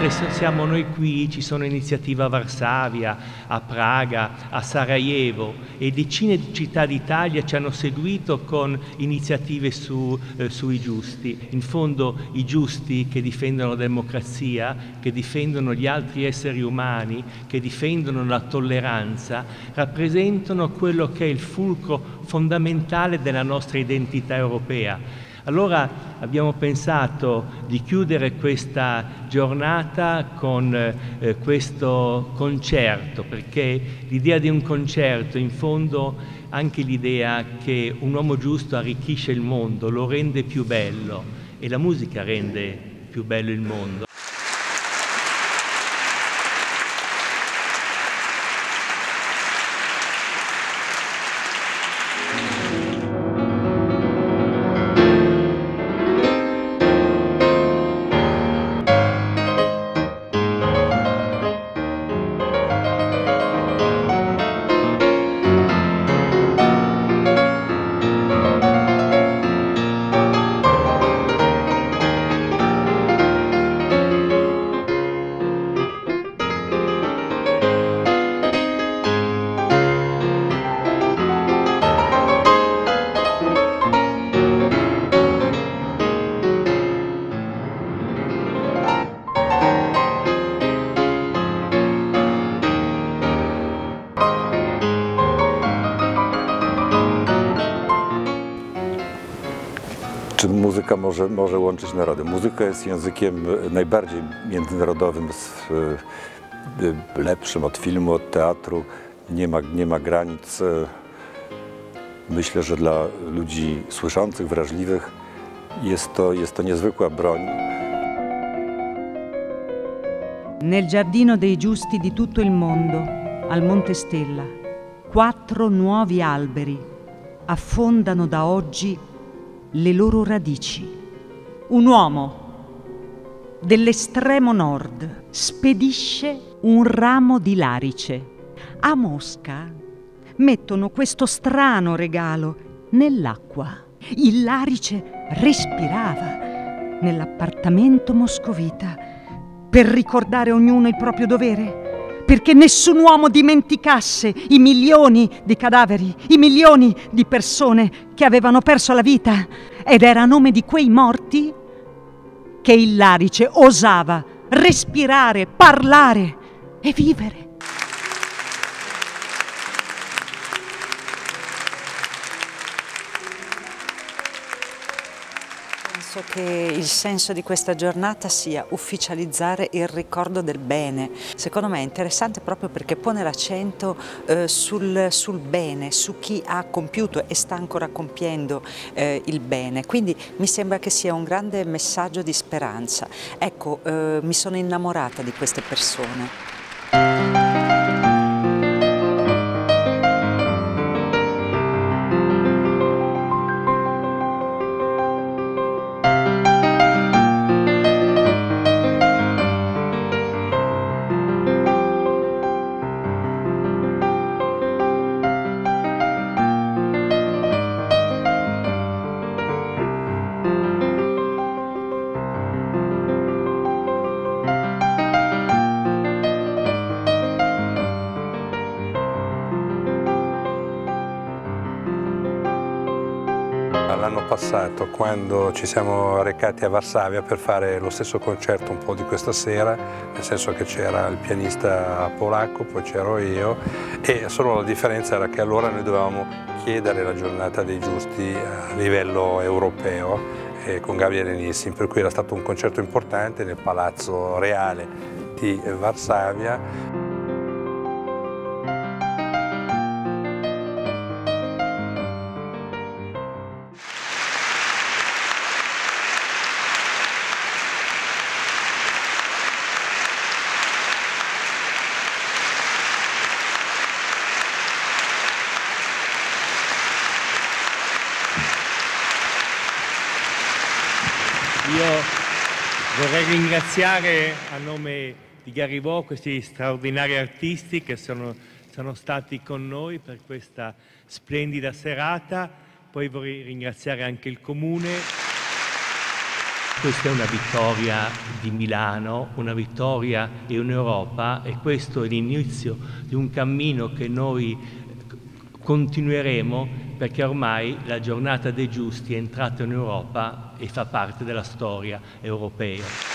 mentre siamo noi qui ci sono iniziative a Varsavia, a Praga, a Sarajevo e decine di città d'Italia ci hanno seguito con iniziative sui giusti. In fondo i giusti che difendono la democrazia, che difendono gli altri esseri umani, che difendono la tolleranza, rappresentano quello che è il fulcro fondamentale della nostra identità europea. Allora abbiamo pensato di chiudere questa giornata con questo concerto, perché l'idea di un concerto, in fondo anche l'idea che un uomo giusto arricchisce il mondo, lo rende più bello e la musica rende più bello il mondo. Czym muzyka może łączyć narody? Muzyka jest językiem najbardziej międzynarodowym, lepszym od filmu, od teatru. Nie ma granic. Myślę, że dla ludzi słyszących, wrażliwych jest to niezwykła broń. Nel giardino dei giusti di tutto il mondo, al Monte Stella, 4 nuovi alberi affondano da oggi le loro radici. Un uomo dell'estremo nord spedisce un ramo di larice. A Mosca mettono questo strano regalo nell'acqua. Il larice respirava nell'appartamento moscovita per ricordare ognuno il proprio dovere, perché nessun uomo dimenticasse i milioni di cadaveri, i milioni di persone che avevano perso la vita. Ed era a nome di quei morti che il larice osava respirare, parlare e vivere. Penso che il senso di questa giornata sia ufficializzare il ricordo del bene. Secondo me è interessante proprio perché pone l'accento sul bene, su chi ha compiuto e sta ancora compiendo il bene. Quindi mi sembra che sia un grande messaggio di speranza. Ecco, mi sono innamorata di queste persone. L'anno passato, quando ci siamo recati a Varsavia per fare lo stesso concerto un po' di questa sera, nel senso che c'era il pianista polacco, poi c'ero io, e solo la differenza era che allora noi dovevamo chiedere la giornata dei giusti a livello europeo con Gabriele Nissin, per cui era stato un concerto importante nel Palazzo Reale di Varsavia. Io vorrei ringraziare a nome di Garrivò questi straordinari artisti che sono stati con noi per questa splendida serata. Poi vorrei ringraziare anche il Comune. Questa è una vittoria di Milano, una vittoria in Europa, e questo è l'inizio di un cammino che noi continueremo, perché ormai la Giornata dei Giusti è entrata in Europa e fa parte della storia europea.